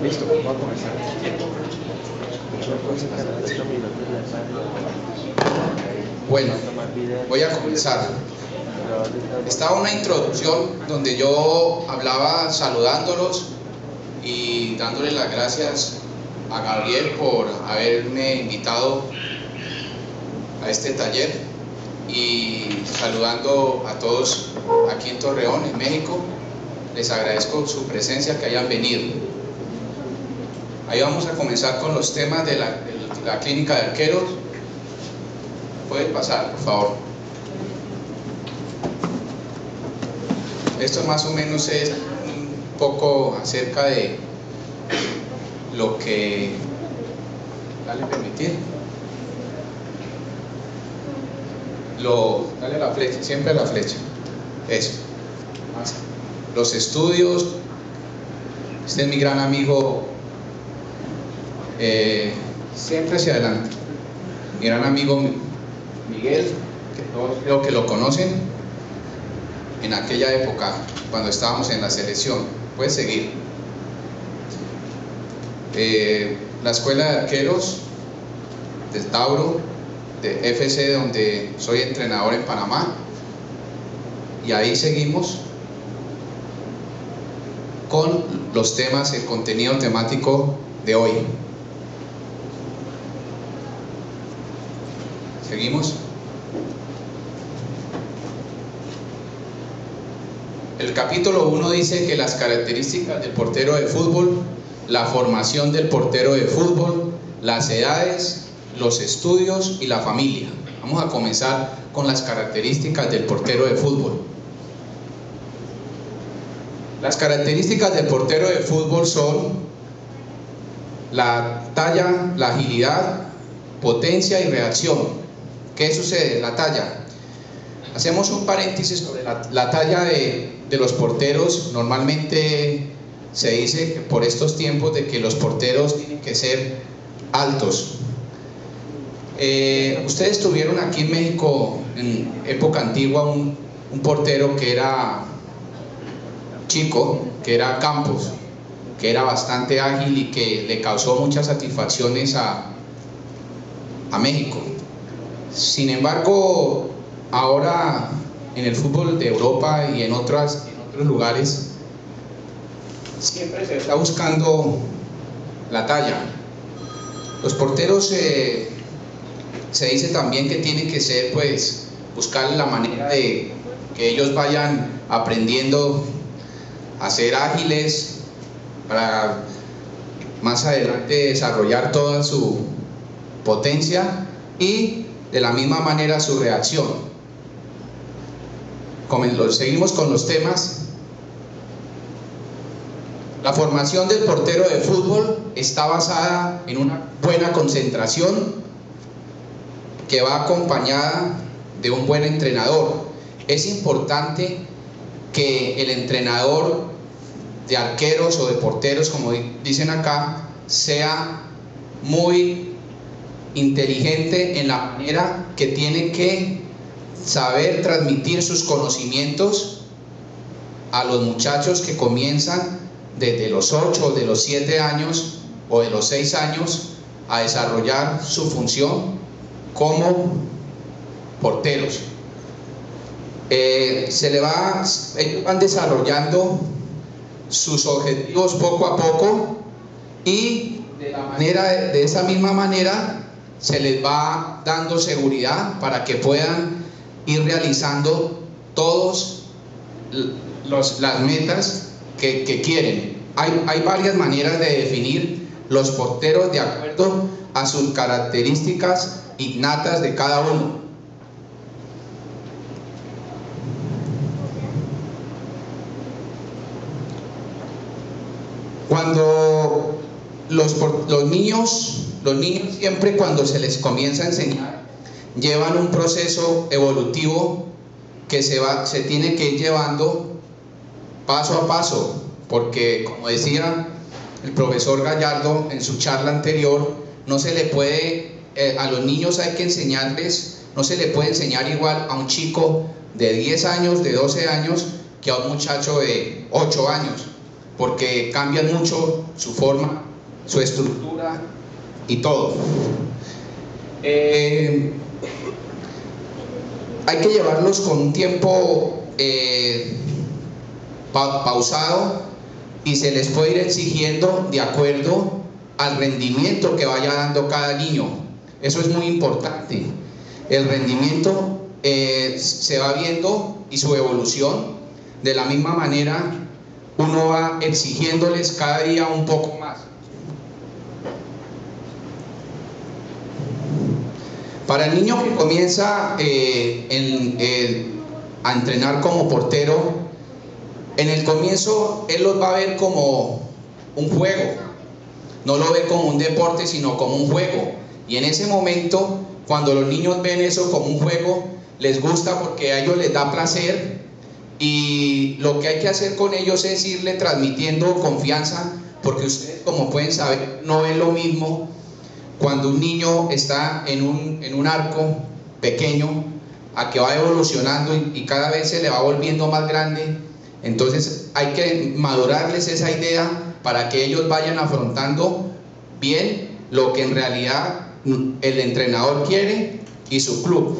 Listo, vamos a comenzar. Bueno, voy a comenzar. Estaba una introducción donde yo hablaba saludándolos y dándole las gracias a Gabriel por haberme invitado a este taller y saludando a todos aquí en Torreón, en México. Les agradezco su presencia, que hayan venido. Ahí vamos a comenzar con los temas de la clínica de arqueros. Pueden pasar, por favor. Esto más o menos es un poco acerca de lo que... Dale permitir. Dale la flecha, siempre la flecha. Eso. Los estudios. Este es mi gran amigo, siempre hacia adelante, mi gran amigo Miguel, que todos creo que lo conocen, en aquella época cuando estábamos en la selección. Puedes seguir. La escuela de arqueros de Tauro, de FC, donde soy entrenador en Panamá, y ahí seguimos con los temas, el contenido temático de hoy. ¿Seguimos? El capítulo 1 dice que las características del portero de fútbol, la formación del portero de fútbol, las edades, los estudios y la familia. Vamos a comenzar con las características del portero de fútbol. Las características del portero de fútbol son la talla, la agilidad, potencia y reacción. ¿Qué sucede? La talla. Hacemos un paréntesis sobre la talla de los porteros. Normalmente se dice que por estos tiempos de que los porteros tienen que ser altos. Ustedes tuvieron aquí en México, en época antigua, un portero que era chico, que era Campos, que era bastante ágil y que le causó muchas satisfacciones a México. Sin embargo, ahora en el fútbol de Europa y en otros lugares siempre se está buscando la talla. Los porteros se dice también que tienen que ser, pues, buscar la manera de que ellos vayan aprendiendo a ser ágiles para más adelante desarrollar toda su potencia y de la misma manera su reacción. Seguimos con los temas. La formación del portero de fútbol está basada en una buena concentración que va acompañada de un buen entrenador. Es importante que el entrenador de arqueros o de porteros, como dicen acá, sea muy inteligente en la manera que tiene que saber transmitir sus conocimientos a los muchachos que comienzan desde los 8, de los 7 años o de los 6 años a desarrollar su función como porteros. Ellos van desarrollando sus objetivos poco a poco y de esa misma manera se les va dando seguridad para que puedan ir realizando todas las metas que quieren. Hay varias maneras de definir los porteros de acuerdo a sus características innatas de cada uno. Cuando los niños siempre, cuando se les comienza a enseñar, llevan un proceso evolutivo que se tiene que ir llevando paso a paso, porque, como decía el profesor Gallardo en su charla anterior, no se le puede, a los niños hay que enseñarles, no se le puede enseñar igual a un chico de 10 años, de 12 años, que a un muchacho de 8 años. porque cambian mucho su forma, su estructura y todo. Hay que llevarlos con un tiempo pausado, y se les puede ir exigiendo de acuerdo al rendimiento que vaya dando cada niño. Eso es muy importante. El rendimiento se va viendo y su evolución. De la misma manera, uno va exigiéndoles cada día un poco más. Para el niño que comienza a entrenar como portero, en el comienzo él los va a ver como un juego, no lo ve como un deporte, sino como un juego. Y en ese momento, cuando los niños ven eso como un juego, les gusta porque a ellos les da placer, y lo que hay que hacer con ellos es irle transmitiendo confianza, porque ustedes, como pueden saber, no ven lo mismo cuando un niño está en un arco pequeño a que va evolucionando y cada vez se le va volviendo más grande. Entonces hay que madurarles esa idea para que ellos vayan afrontando bien lo que en realidad el entrenador quiere y su club.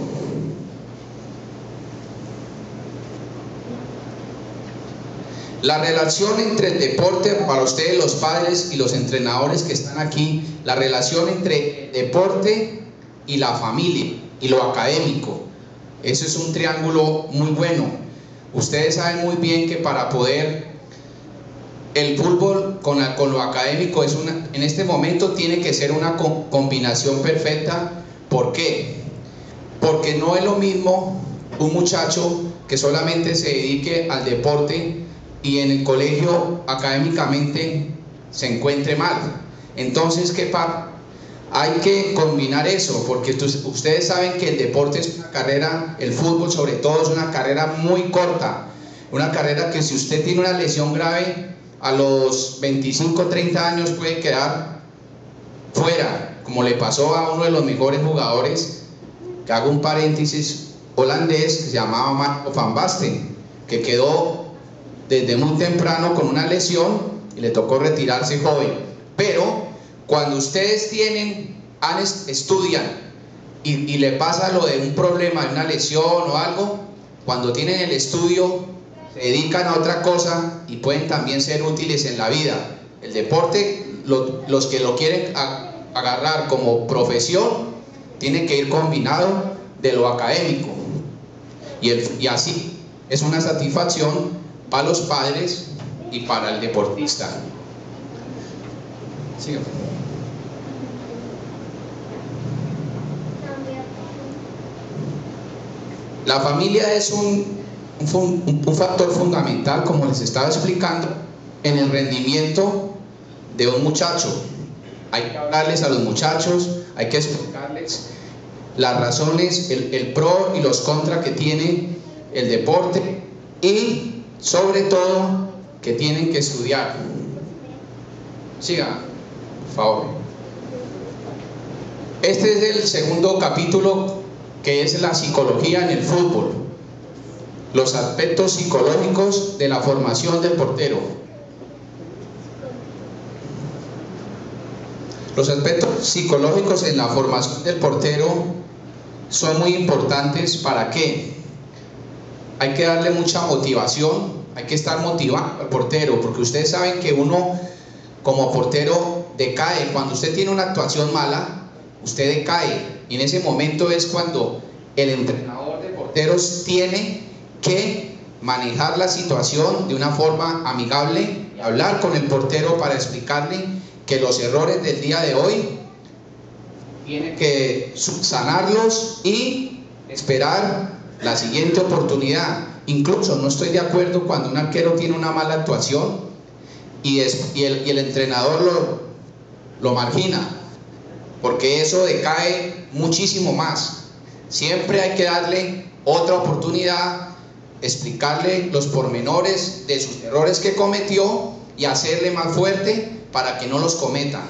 La relación entre el deporte, para ustedes los padres y los entrenadores que están aquí, la relación entre el deporte y la familia y lo académico, eso es un triángulo muy bueno. Ustedes saben muy bien que para poder el fútbol con lo académico en este momento tiene que ser una combinación perfecta. ¿Por qué? Porque no es lo mismo un muchacho que solamente se dedique al deporte y en el colegio académicamente se encuentre mal. Entonces, ¿qué pasa? Hay que combinar eso, porque ustedes saben que el deporte es una carrera, el fútbol sobre todo es una carrera muy corta, una carrera que si usted tiene una lesión grave a los 25, 30 años puede quedar fuera, como le pasó a uno de los mejores jugadores, que hago un paréntesis, holandés, que se llamaba Marco van Basten, que quedó desde muy temprano con una lesión y le tocó retirarse joven. Pero cuando ustedes estudian y le pasa lo de un problema, de una lesión o algo, cuando tienen el estudio se dedican a otra cosa y pueden también ser útiles en la vida. El deporte, los que lo quieren agarrar como profesión, tiene que ir combinado de lo académico, y así es una satisfacción para los padres y para el deportista. Sí. La familia es un factor fundamental, como les estaba explicando, en el rendimiento de un muchacho. Hay que hablarles a los muchachos, hay que explicarles las razones, el pro y los contra que tiene el deporte, y sobre todo que tienen que estudiar. Siga, por favor. Este es el segundo capítulo, que es la psicología en el fútbol, los aspectos psicológicos de la formación del portero. Los aspectos psicológicos en la formación del portero son muy importantes. ¿Para qué? Hay que darle mucha motivación, hay que estar motivado al portero, porque ustedes saben que uno como portero decae. Cuando usted tiene una actuación mala, usted decae, y en ese momento es cuando el entrenador de porteros tiene que manejar la situación de una forma amigable, y hablar con el portero para explicarle que los errores del día de hoy tiene que subsanarlos y esperar la siguiente oportunidad. Incluso no estoy de acuerdo cuando un arquero tiene una mala actuación y el entrenador lo margina, porque eso decae muchísimo más. Siempre hay que darle otra oportunidad, explicarle los pormenores de sus errores que cometió y hacerle más fuerte para que no los cometa.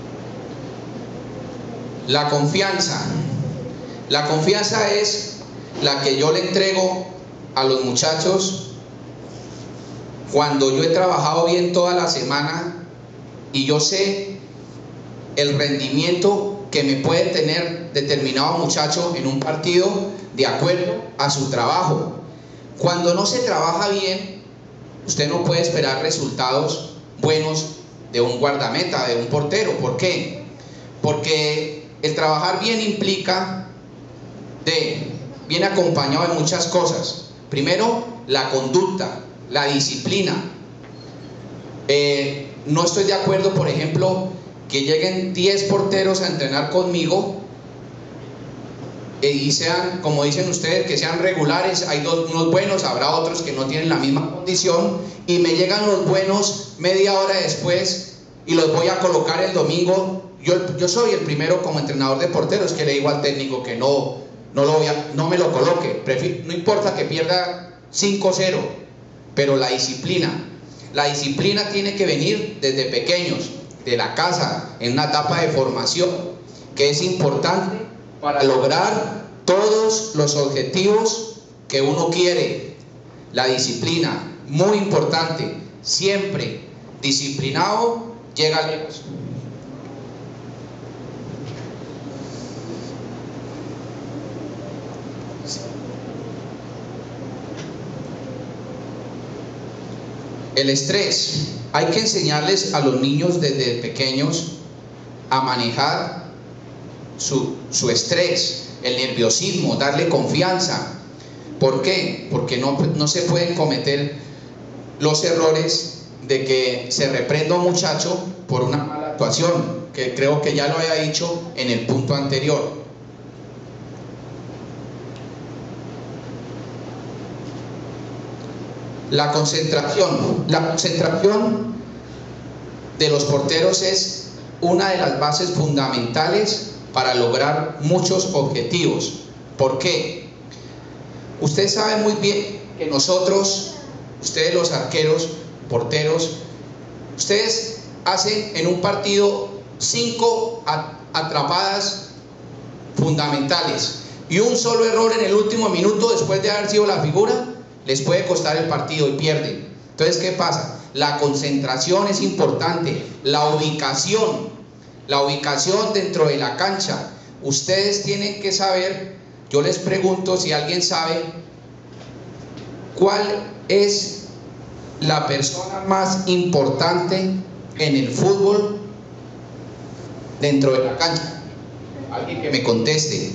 La confianza. La confianza es la que yo le entrego a los muchachos cuando yo he trabajado bien toda la semana y yo sé el rendimiento que me puede tener determinado muchacho en un partido de acuerdo a su trabajo. Cuando no se trabaja bien, usted no puede esperar resultados buenos de un guardameta, de un portero. ¿Por qué? Porque el trabajar bien implica viene acompañado de muchas cosas. Primero, la conducta, la disciplina. No estoy de acuerdo, por ejemplo, que lleguen 10 porteros a entrenar conmigo y sean, como dicen ustedes, que sean regulares. Hay unos buenos, habrá otros que no tienen la misma condición, y me llegan los buenos media hora después y los voy a colocar el domingo. Yo soy el primero como entrenador de porteros que le digo al técnico que no me lo coloque. No importa que pierda 5-0, pero la disciplina tiene que venir desde pequeños, de la casa, en una etapa de formación, que es importante para lograr todos los objetivos que uno quiere. La disciplina, muy importante, siempre disciplinado llega lejos. El estrés, hay que enseñarles a los niños desde pequeños a manejar su estrés, el nerviosismo, darle confianza. ¿Por qué? Porque no se pueden cometer los errores de que se reprenda a un muchacho por una mala actuación, que creo que ya lo había dicho en el punto anterior. La concentración de los porteros es una de las bases fundamentales para lograr muchos objetivos. ¿Por qué? Usted sabe muy bien que nosotros, ustedes los arqueros, porteros, ustedes hacen en un partido 5 atrapadas fundamentales, y un solo error en el último minuto después de haber sido la figura les puede costar el partido y pierden. Entonces, ¿qué pasa? La concentración es importante, la ubicación dentro de la cancha. Ustedes tienen que saber, yo les pregunto si alguien sabe cuál es la persona más importante en el fútbol dentro de la cancha. Alguien que me conteste.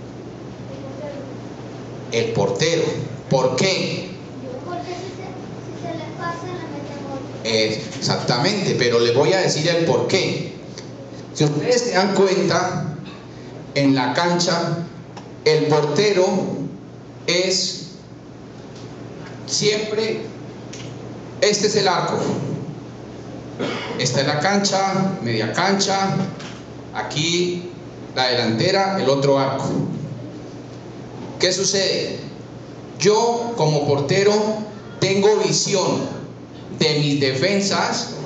El portero. ¿Por qué? Porque si se le pasa, le mete gol. Exactamente, pero les voy a decir el por qué. Si ustedes se dan cuenta, en la cancha, el portero es siempre, este es el arco. Esta es la cancha, media cancha, aquí la delantera, el otro arco. ¿Qué sucede? Yo como portero tengo visión de mis defensas